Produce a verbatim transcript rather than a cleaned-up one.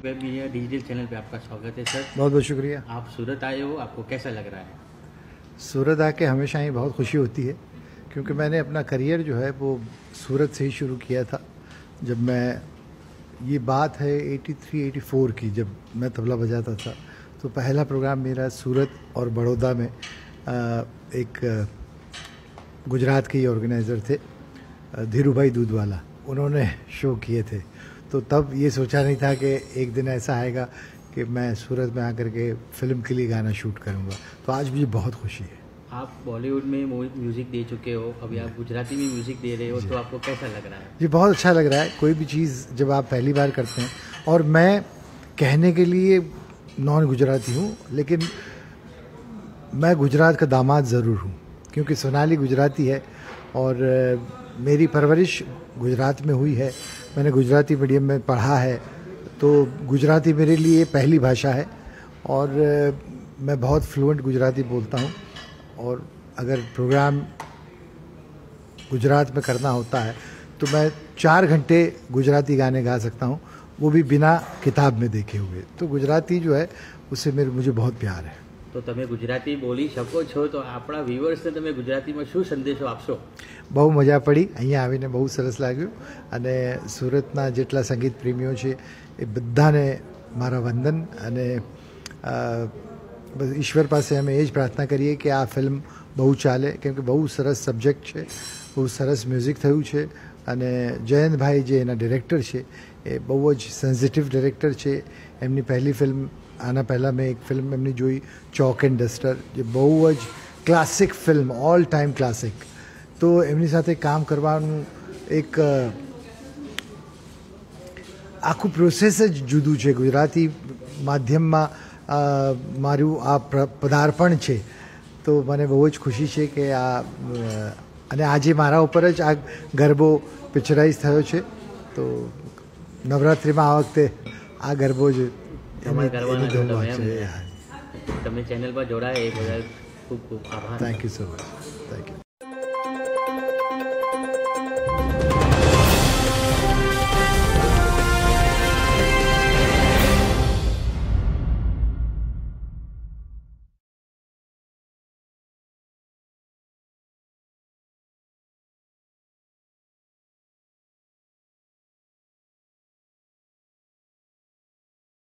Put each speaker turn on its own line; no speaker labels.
Web media digital channel पे आपका स्वागत है सर।
बहुत बहुत शुक्रिया।
आप सूरत आए हो, आपको कैसा लग रहा है?
सूरत आके हमेशा ही बहुत खुशी होती है, क्योंकि मैंने अपना करियर जो है वो सूरत से ही शुरू किया था। जब मैं, ये बात है तिरासी चौरासी की, जब मैं तबला बजाता था तो पहला प्रोग्राम मेरा सूरत और बड़ौदा में एक गुजरात के ही ऑर्गेनाइज़र थे धीरू भाई दूधवाला, उन्होंने शो किए थे। तो तब ये सोचा नहीं था कि एक दिन ऐसा आएगा कि मैं सूरत में आकर के फिल्म के लिए गाना शूट करूँगा। तो आज मुझे बहुत खुशी है।
आप बॉलीवुड में म्यूज़िक दे चुके हो, अभी आप गुजराती में म्यूज़िक दे रहे हो, तो आपको कैसा लग रहा है?
जी बहुत अच्छा लग रहा है। कोई भी चीज़ जब आप पहली बार करते हैं, और मैं कहने के लिए नॉन गुजराती हूँ, लेकिन मैं गुजरात का दामाद ज़रूर हूँ, क्योंकि सोनाली गुजराती है और मेरी परवरिश गुजरात में हुई है। मैंने गुजराती मीडियम में पढ़ा है, तो गुजराती मेरे लिए पहली भाषा है और मैं बहुत फ्लुएंट गुजराती बोलता हूँ। और अगर प्रोग्राम गुजरात में करना होता है तो मैं चार घंटे गुजराती गाने गा सकता हूँ, वो भी बिना किताब में देखे हुए। तो गुजराती जो है उससे मेरे मुझे बहुत प्यार है।
तो તમે ગુજરાતી બોલી શકો છો, તો આપણા વ્યુઅર્સને તમે ગુજરાતીમાં શું સંદેશો આપશો?
બહુ મજા પડી, અહીંયા આવીને બહુ સરસ લાગ્યું, અને સુરતના જેટલા સંગીત પ્રેમીઓ છે એ બધાને મારા વંદન, અને બસ ઈશ્વર પાસે અમે એ જ પ્રાર્થના કરીએ કે આ ફિલ્મ બહુ ચાલે, કેમ કે બહુ સરસ સબ્જેક્ટ છે, બહુ સરસ મ્યુઝિક થયું છે, અને જયંતભાઈ જે એના ડિરેક્ટર છે એ બહુ જ સેન્સિટિવ ડિરેક્ટર છે। એમની પહેલી ફિલ્મ, આના પહેલાં મેં એક ફિલ્મ એમની જોઈ ચોક એન્ડ ડસ્ટર, જે બહુ જ classic film, all time classic. તો એમની સાથે કામ કરવાનું એક આખું પ્રોસેસ જ જુદું છે। ગુજરાતી માધ્યમમાં મારું આ પદાર્પણ છે, તો મને બહુ જ ખુશી છે કે આ, અને આજે મારા ઉપર જ આ ગરબો પિક્ચરાઇઝ થયો છે। તો નવરાત્રિમાં આ વખતે આ ગરબો જ
તમે ચેનલ પર જોડાયા એ બદલ ખૂબ ખૂબ આભાર।
Thank you so much, thank you.